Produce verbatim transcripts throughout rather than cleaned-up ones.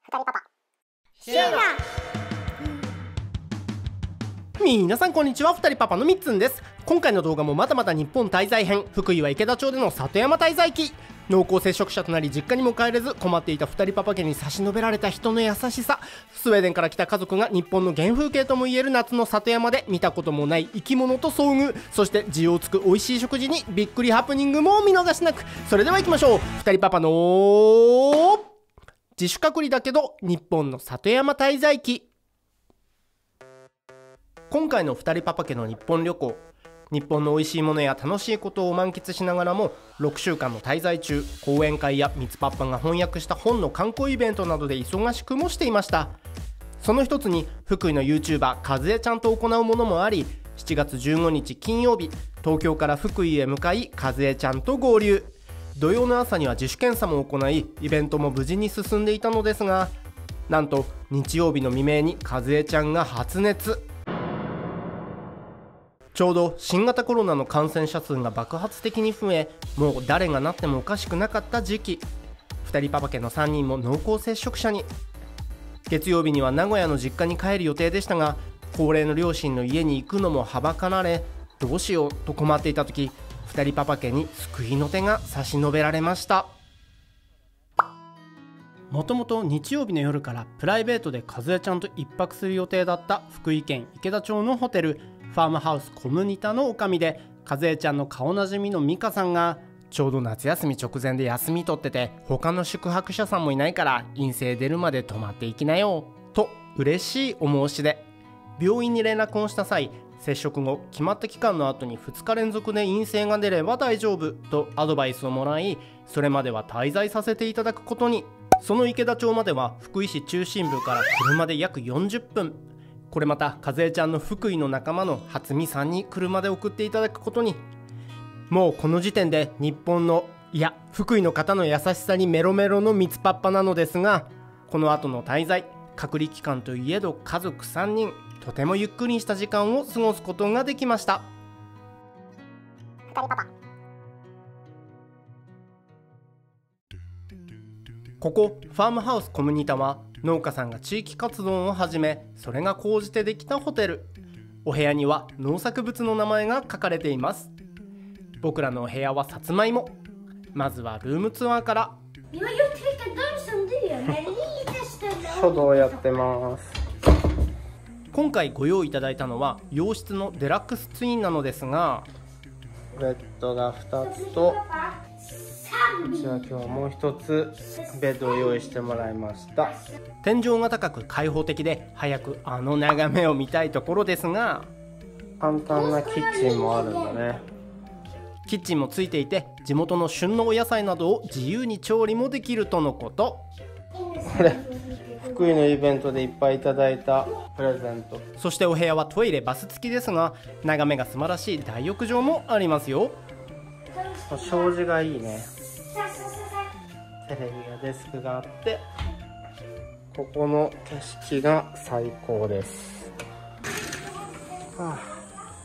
ふたりパパシェラ。皆さんこんにちは、ふたりパパのみっつんです。今回の動画もまだまだ日本滞在編、福井は池田町での里山滞在記。濃厚接触者となり実家にも帰れず困っていたふたりパパ家に差し伸べられた人の優しさ。スウェーデンから来た家族が日本の原風景ともいえる夏の里山で見たこともない生き物と遭遇、そして需要つく美味しい食事にびっくりハプニングも見逃しなく。それでは行きましょう。ふたりパパの自主隔離だけど日本の里山滞在記。今回のふたりパパ家の日本旅行、日本の美味しいものや楽しいことを満喫しながらもろくしゅうかんの滞在中、講演会やみつパッパが翻訳した本の観光イベントなどで忙しくもしていました。その一つに福井の YouTuber かずえちゃんと行うものもあり、しちがつじゅうごにち金曜日、東京から福井へ向かいかずえちゃんと合流。土曜の朝には自主検査も行い、イベントも無事に進んでいたのですが、なんと日曜日の未明にかずえちゃんが発熱。ちょうど新型コロナの感染者数が爆発的に増え、もう誰がなってもおかしくなかった時期、ふたりパパ家のさんにんも濃厚接触者に。月曜日には名古屋の実家に帰る予定でしたが、高齢の両親の家に行くのもはばかられ、どうしようと困っていた時、ふたりパパ家に救いの手が差し伸べられました。もともと日曜日の夜からプライベートでかずえちゃんと一泊する予定だった福井県池田町のホテルファームハウスコムニタの女将で、かずえちゃんの顔なじみの美香さんがちょうど夏休み直前で休み取ってて、他の宿泊者さんもいないから陰性出るまで泊まっていきなよと嬉しいお申し出。病院に連絡をした際、接触後決まった期間の後にふつか連続で陰性が出れば大丈夫とアドバイスをもらい、それまでは滞在させていただくことに。その池田町までは福井市中心部から車で約よんじゅっぷん。これまたかずえちゃんの福井の仲間の初見さんに車で送っていただくことに。もうこの時点で日本の、いや福井の方の優しさにメロメロのみつパッパなのですが、この後の滞在隔離期間といえど家族さんにん、とてもゆっくりした時間を過ごすことができました。 ふたりパパここファームハウスコムニタは農家さんが地域活動を始め、それが高じてできたホテル。お部屋には農作物の名前が書かれています。僕らのお部屋はさつまいも。まずはルームツアーから。書道やってます。今回ご用意いただいたのは洋室のデラックスツインなのですが、ベッドがふたつと、うちは今日はもう一つベッドを用意してもらいました。天井が高く開放的で、早くあの眺めを見たいところですが、簡単なキッチンもあるんだね。キッチンもついていて、地元の旬のお野菜などを自由に調理もできるとのこと。これ福井のイベントでいっぱいいただいたプレゼント。そしてお部屋はトイレバス付きですが、眺めが素晴らしい大浴場もありますよ。障子がいいね。テレビやデスクがあって、ここの景色が最高です。はあ、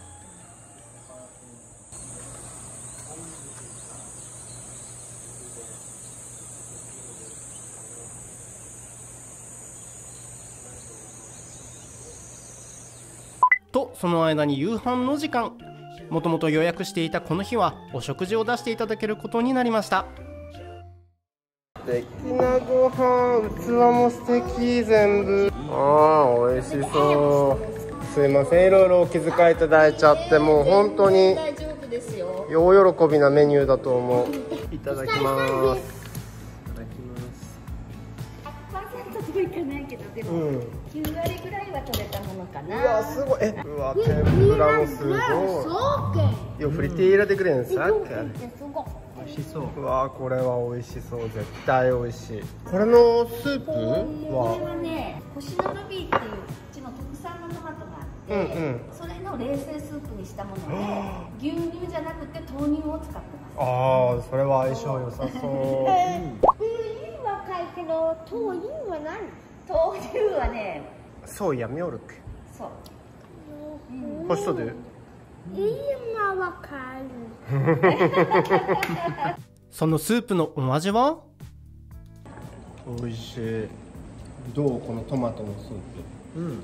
とその間に夕飯の時間。もともと予約していたこの日はお食事を出していただけることになりました。素敵なご飯、器も素敵、全部。ああ、美味しそう。すいません、いろいろお気遣いいただいちゃって、もう本当に大喜びなメニューだと思う。いただきます。いただきます。 いかないけど、でもきゅうわりぐらいは取れたものかな。 うわ、すごい。え、うわ、天ぷらもすごい。よ、フリティーラでくれんさっき。美味しそう。うわ、これは美味しそう。絶対美味しい。これのスープは。 これはね、星のルビーっていううちの特産のトマトがあって、うんうん、それの冷製スープにしたもので、牛乳じゃなくて豆乳を使ってます。 ああ、それは相性良さそう。 若いけど、豆乳は何？豆乳はね、 ソイヤミョルク。 そう。 欲しそうで。 今わかる。そのスープのお味は？美味しい。 どうこのトマトのスープ。うん。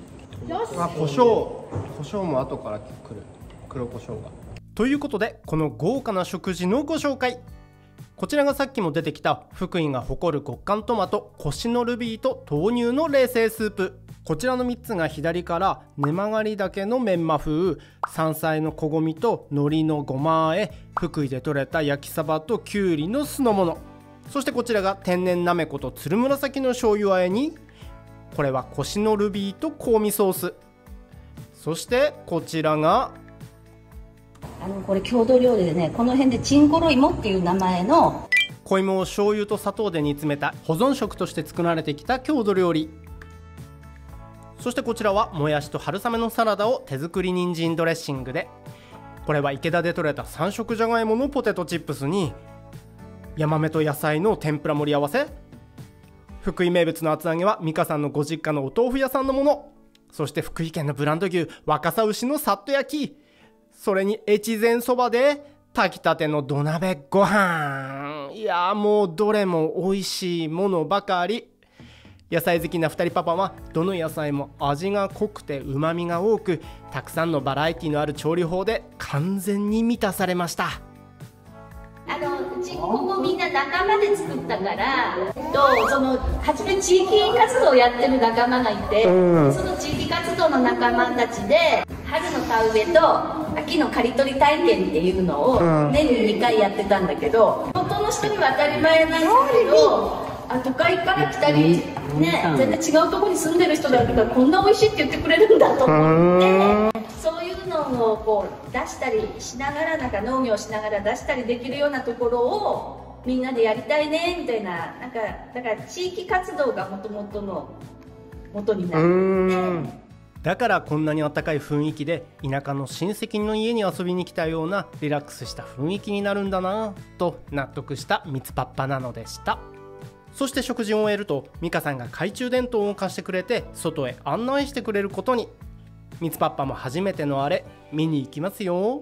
よし。 あ、胡椒胡椒も後からくる。黒胡椒が。ということでこの豪華な食事のご紹介。こちらがさっきも出てきた福井が誇る極寒トマトコシノルビーと豆乳の冷製スープ。こちらのみっつが左から根曲がり岳のメンマ風、山菜のこごみと海苔のごまあえ、福井で採れた焼きサバときゅうりの酢の物、そしてこちらが天然なめことつるむらさきの醤油あえに、これはコシノルビーと香味ソース、そしてこちらがあのこれ郷土料理でね、この辺でチンコロ芋っていう名前の小芋を醤油と砂糖で煮詰めた保存食として作られてきた郷土料理。そしてこちらはもやしと春雨のサラダを手作り人参ドレッシングで、これは池田で採れた三色じゃがいものポテトチップスにヤマメと野菜の天ぷら盛り合わせ、福井名物の厚揚げは美香さんのご実家のお豆腐屋さんのもの、そして福井県のブランド牛若狭牛のさっと焼き、それに越前そばで炊きたての土鍋ご飯。いやもうどれも美味しいものばかり。野菜好きなふたりパパはどの野菜も味が濃くてうまみが多く、たくさんのバラエティのある調理法で完全に満たされました。 あのうちここみんな仲間で作ったから、とその初め地域活動をやってる仲間がいて、うん、その地域活動の仲間たちで春の田植えと秋の刈り取り体験っていうのを年ににかいやってたんだけど、地元の人には当たり前なんだけど、あ都会から来たりね、全然違うところに住んでる人だからこんな美味しいって言ってくれるんだと思って、そういうのをこう出したりしながら、なんか農業しながら出したりできるようなところをみんなでやりたいねみたいな、なんかだから地域活動がもともとの元になって、 だからこんなに温かい雰囲気で田舎の親戚の家に遊びに来たようなリラックスした雰囲気になるんだなと納得したみつパッパなのでした。そして食事を終えると美香さんが懐中電灯を貸してくれて外へ案内してくれることに。みつパッパも初めてのあれ見に行きますよ。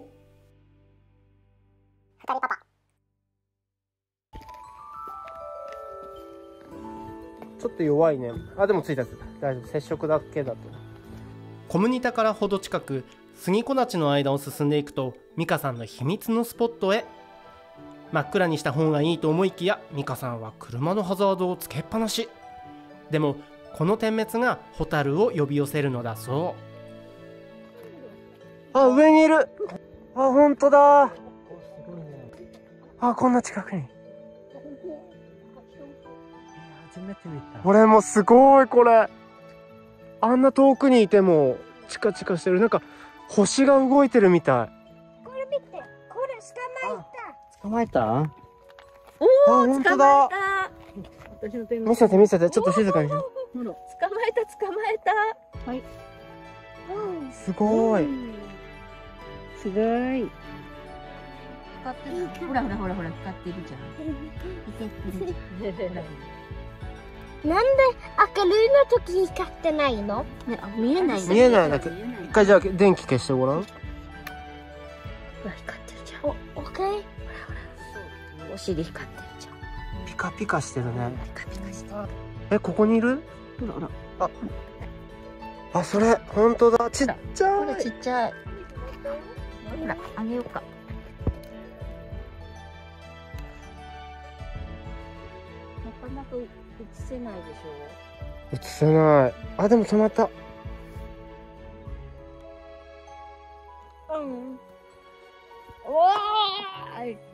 ふたりパパちょっと弱いね。あ、でもついたついた、大丈夫、接触だけだと。コムニタからほど近く杉木立の間を進んでいくと美香さんの秘密のスポットへ。真っ暗にした方がいいと思いきや美香さんは車のハザードをつけっぱなし。でもこの点滅がホタルを呼び寄せるのだそう。あ、上にいる。あ、本当だ。あ、こんな近くに。初めて見た。これもすごい。これあんな遠くにいてもチカチカしてる。なんか星が動いてるみたい。 これ見て、これ捕まえた。 捕まえた？ おお、 本当だ。見せて見せて、ちょっと静かに。 捕まえた捕まえた。はい。 すごい。 すごい。光ってる。ほらほらほらほら光ってるじゃん。 なんで明るいの時光ってないの？ ね、あ、見えない。 見えないだけ。一回じゃあ電気消してごらん。 光ってるじゃん。お、オッケー。お尻光ってるじゃん。 ピカピカしてるね。 ピカピカしてる。 え、ここにいる？ ほらほら。 あ、あ、それ本当だ。ちっちゃい。 ほらちっちゃい。ほらあげようか。なかなか映せないでしょ。 映せない。あ、でも止まった。 うん。わーい。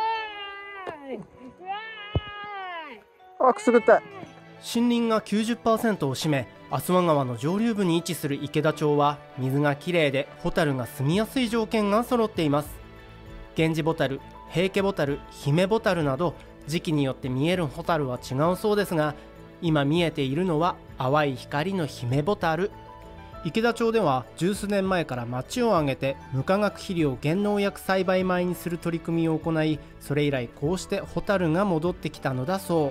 あ、くすぐったい。森林が きゅうじゅっパーセント を占め、阿諏訪川の上流部に位置する池田町は水がきれいでホタルが住みやすい条件が揃っています。ゲンジボタル、平家ボタル、ヒメボタルなど時期によって見えるホタルは違うそうですが、今見えているのは淡い光のヒメボタル。池田町では十数年前から町を挙げて無化学肥料減農薬栽培米にする取り組みを行い、それ以来こうしてホタルが戻ってきたのだそう。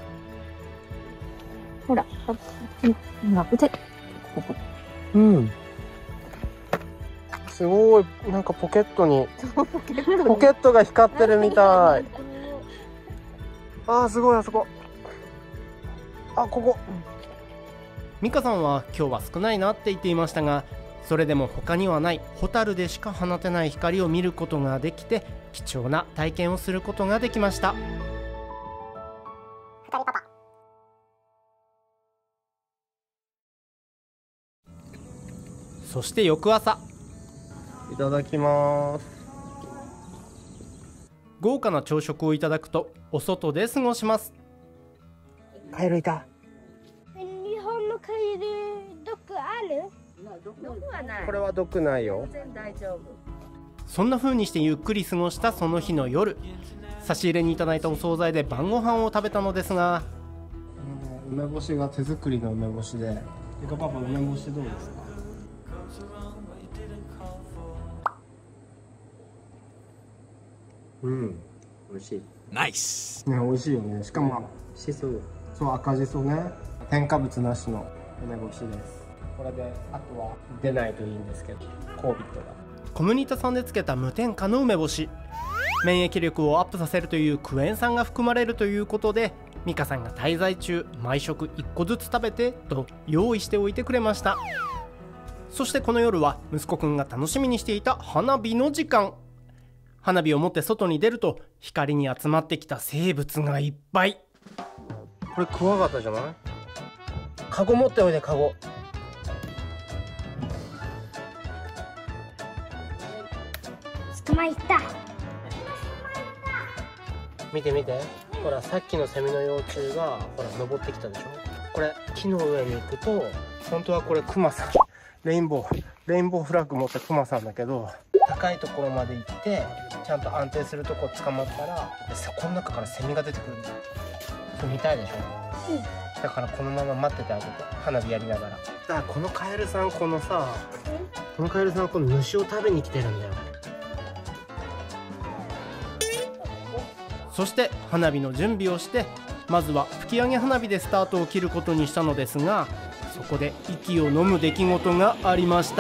ほら、今腕、 うん。すごい、なんかポケットにポケットが光ってるみたい。あー、すごい、あそこ。あ、ここ。 美香さんは今日は少ないなって言っていましたが、それでも他にはないホタルでしか放てない光を見ることができて、貴重な体験をすることができました。そして翌朝、 いただきます。 豪華な朝食をいただくとお外で過ごします。 カエルいた。 日本のカエル毒ある？ 毒はない。 これは毒ないよ。 全然大丈夫。 そんな風にしてゆっくり過ごしたその日の夜、差し入れにいただいたお惣菜で晩ご飯を食べたのですが、 梅干しが手作りの梅干しで、ゆかパパ梅干しどうですか？うん、美味しい。 ナイス。 ね、美味しいよね。しかもしそ、そう赤じそね。添加物なしの梅干しです。これであとは出ないといいんですけど、コービットが。 コムニタさんでつけた無添加の梅干し、免疫力をアップさせるというクエン酸が含まれるということで、美香さんが滞在中毎食いっこずつ食べてと用意しておいてくれました。そしてこの夜は息子くんが楽しみにしていた花火の時間。花火を持って外に出ると光に集まってきた生物がいっぱい。 これクワガタじゃない？カゴ持っておいで、カゴ。 捕まえた。 見て見て、ほらさっきのセミの幼虫がほら登ってきたでしょ。これ木の上に行くと、本当はこれクマさん、レインボーレインボーフラッグ持ったクマさんだけど、高いところまで行ってちゃんと安定するとこ捕まったら、この中からセミが出てくるんだよ。それ見たいでしょ。うん、だからこのまま待っててあげて、花火やりながら。だからこのカエルさん、このさ、このカエルさんはこの虫を食べに来てるんだよ。 そして花火の準備をして、まずは吹き上げ花火でスタートを切ることにしたのですが、そこで息を飲む出来事がありました。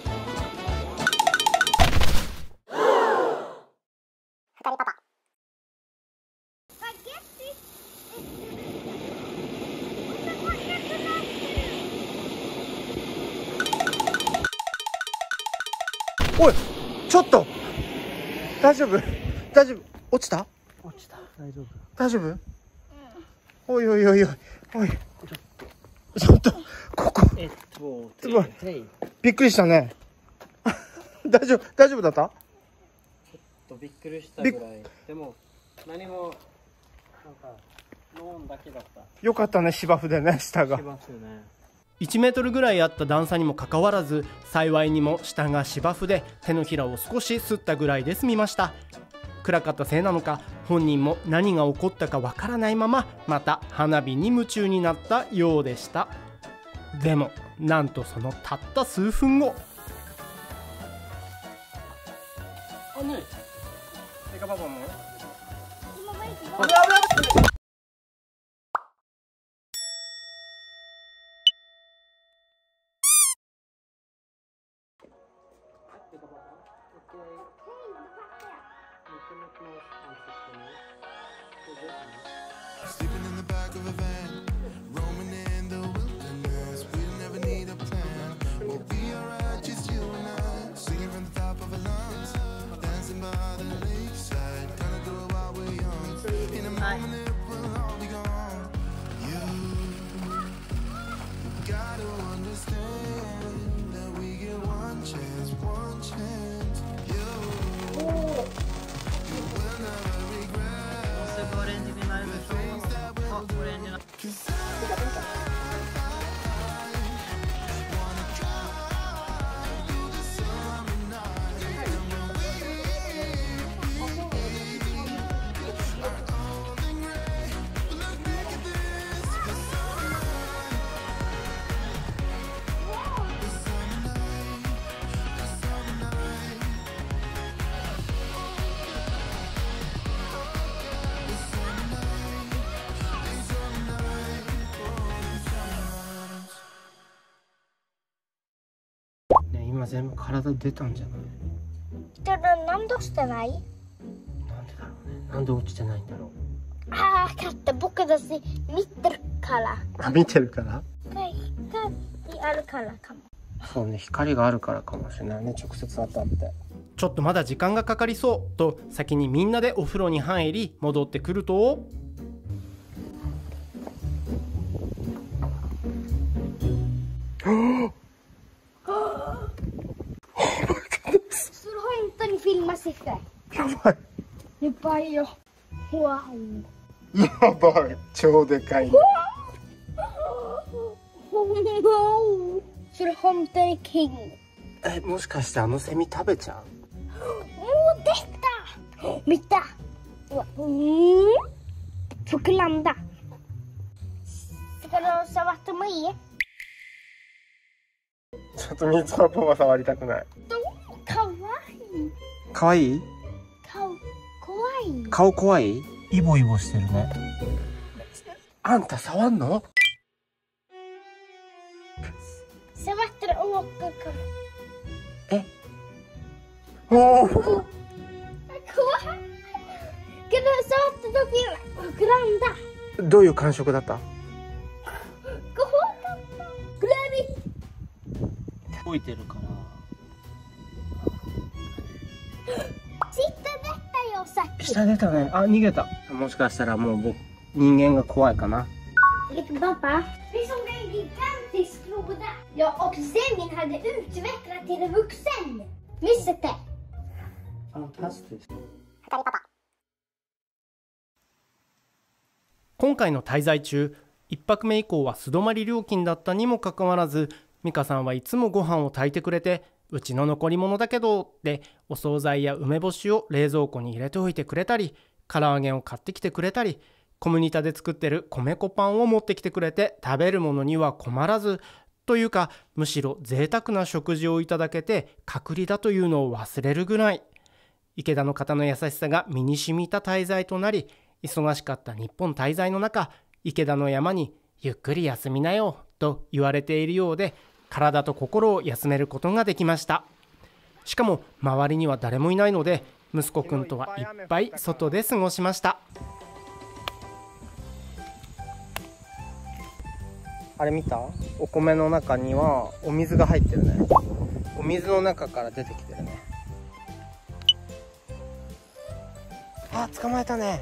おい、ちょっと大丈夫？大丈夫？落ちた？ 落ちた。大丈夫？ 大丈夫？うん、おいおいおいおいおい、ちょっとここえっとすごいびっくりしたね。大丈夫？大丈夫だった？ ちょっとびっくりしたぐらい。でも何もなんかノーンだけだった。 よかったね、芝生でね、下が。 芝生ね。いちメートルぐらいあった段差にもかかわらず、幸いにも下が芝生で手のひらを少し擦ったぐらいで済みました。暗かったせいなのか、本人も何が起こったかわからないまま、また花火に夢中になったようでした。でもなんとそのたった数分後、 あ、ねえ、パパも Sleeping in the back of a van, roaming in the wilderness. We never need a plan. We'll be alright, just you and I. Singing from the top of our lungs, dancing by the lakeside. Gonna do it while we're young. In a moment it will all be gone. You gotta understand that we get one chance, one chance. You, you will never regret. Cause I wanna drive you the summer night. And when we are old and gray, but look back at this. The summer night, the summer night, the summer night, the summer night, the summer night, oh, summer night. ね、今全部体出たんじゃない？ でもなんでしてない？ なんでだろうね。なんで落ちてないんだろう。 ああ、分かった。僕たち見てるから。 あ、見てるから？ はい、 あるからかも。 そうね、光があるからかもしれないね、直接当たって。 ちょっとまだ時間がかかりそうと先にみんなでお風呂に入り戻ってくると、 それ本当にフィルマしてきたい。 やばい。 やばいよ。わお。 やばい。超でかい。 それ本当にキング。 え、もしかしてあのセミ食べちゃう？ もうできた。見た。うわ、うーん。膨らんだ。魚を触ってもいい？ ちょっとミツパパは触りたくない。 かわいい。 かわいい？ 顔怖い。 顔怖い？イボイボしてるね。あんた触んの？ 触ったら動くから。 え？おお。 怖い。けど触った時は膨らんだ。 どういう感触だった？ 怖かった。グラビ。 動いてるから。 ちった出たよさっき。 下出たね。あ、逃げた。もしかしたらもう僕、人間が怖いかな。 Lite pappa. Det är som en gigantisk låda. Ja, och Zemin hade utvecklat till en vuxen. Visst det? Fantastiskt. 今回の滞在中いっぱくめ以降は素泊まり料金だったにもかかわらず、美香さんはいつもご飯を炊いてくれて、うちの残り物だけどってお惣菜や梅干しを冷蔵庫に入れておいてくれたり、唐揚げを買ってきてくれたり、コムニタで作ってる米粉パンを持ってきてくれて、食べるものには困らずというか、むしろ贅沢な食事をいただけて隔離だというのを忘れるぐらい、池田の方の優しさが身に染みた滞在となり、忙しかった日本滞在の中、池田の山にゆっくり休みなよと言われているようで、体と心を休めることができました。しかも周りには誰もいないので、息子くんとはいっぱい外で過ごしました。 あれ見た？お米の中にはお水が入ってるね。お水の中から出てきてるね。あ、捕まえたね。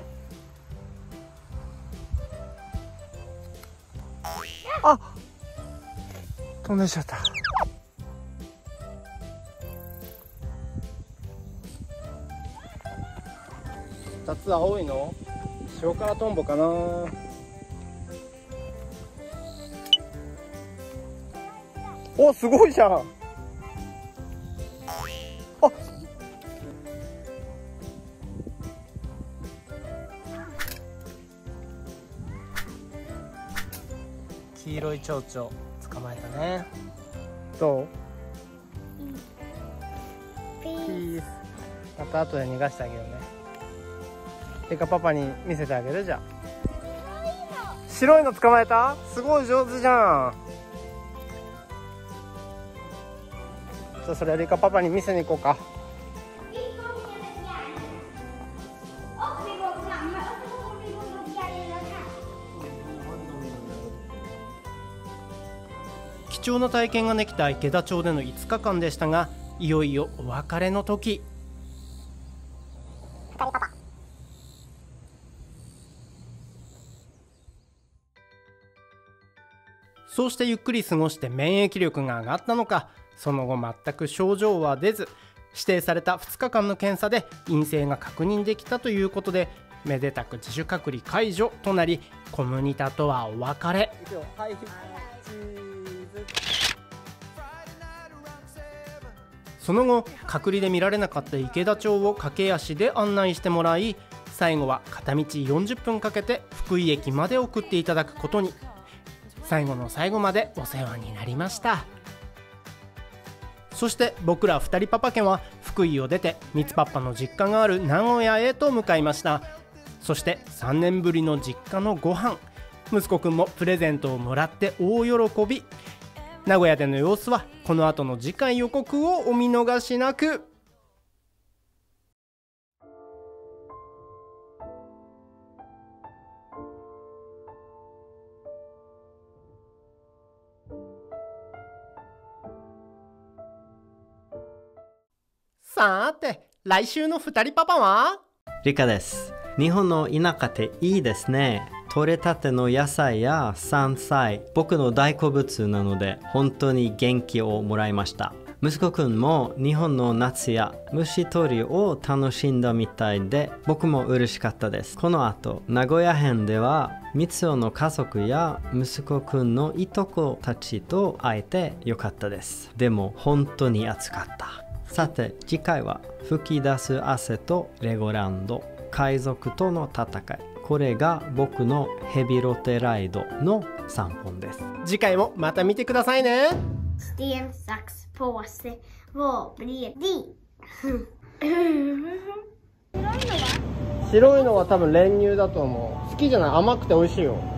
あ、飛んできちゃった。二つ青いの？塩辛トンボかな。お、すごいじゃん。あ、黄色い蝶々捕まえたね。どう？ ピピーース。また後で逃がしてあげるね。てかパパに見せてあげるじゃん。白いの捕まえた？すごい上手じゃん。じゃあそれリカパパに見せに行こうか。 貴重な体験ができた池田町でのいつかかんでしたが、いよいよお別れの時。そうしてゆっくり過ごして免疫力が上がったのか、その後全く症状は出ず、指定されたふつかかんの検査で陰性が確認できたということで、めでたく自主隔離解除となり、コムニタとはお別れ。その後隔離で見られなかった池田町を駆け足で案内してもらい、最後は片道よんじゅっぷんかけて福井駅まで送っていただくことに。最後の最後までお世話になりました。そして僕らふたりパパ家は福井を出てみつパパの実家がある名古屋へと向かいました。そしてさんねんぶりの実家のご飯、息子くんもプレゼントをもらって大喜び。名古屋での様子はこの後の次回予告をお見逃しなく。 さーて、来週の二人パパはリカです。日本の田舎っていいですね。取れたての野菜や山菜、僕の大好物なので本当に元気をもらいました。息子くんも日本の夏や虫取りを楽しんだみたいで、僕も嬉しかったです。この後、名古屋編ではみつおの家族や息子くんのいとこたちと会えてよかったです。でも本当に暑かった。さて次回は吹き出す汗とレゴランド、海賊との戦い。これが僕のヘビロテライドのさんぽんです。 次回もまた見てくださいね。 Sten, sax, påse. Vad blir det? 白いのは多分練乳だと思う。好きじゃない？甘くて美味しいよ。